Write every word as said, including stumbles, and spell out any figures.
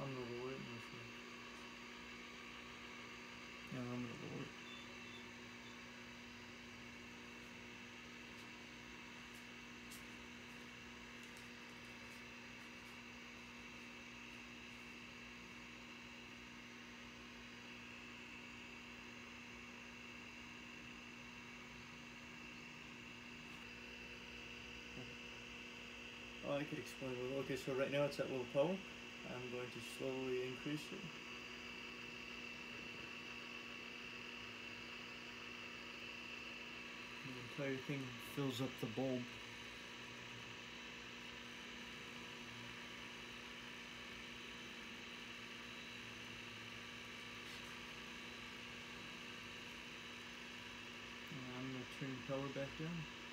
I'm gonna lower it. Yeah, I'm gonna lower it. Oh, I could explain a little. Okay, so right now it's at low power. I'm going to slowly increase it. The entire thing fills up the bulb. And I'm going to turn the power back down.